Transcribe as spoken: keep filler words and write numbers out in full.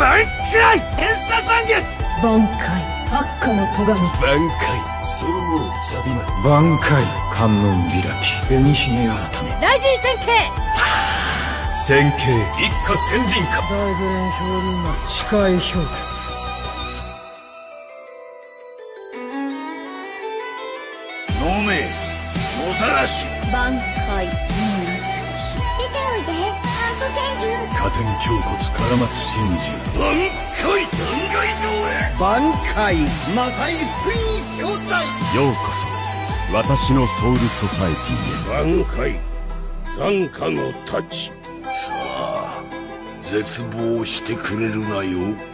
挽回天差残月挽回悪化の咎め挽回ソロモンザビマ挽回観音開き紅ひげ改め大臣千景千景一家先人か大ブレン氷流魔視界氷結飲め野ざらし挽回出ておいで三都天獣加点胸骨唐松真珠挽回断崖城へ挽回また一分に招待ようこそ私のソウルソサエティへ挽回残花の太刀さあ絶望してくれるなよ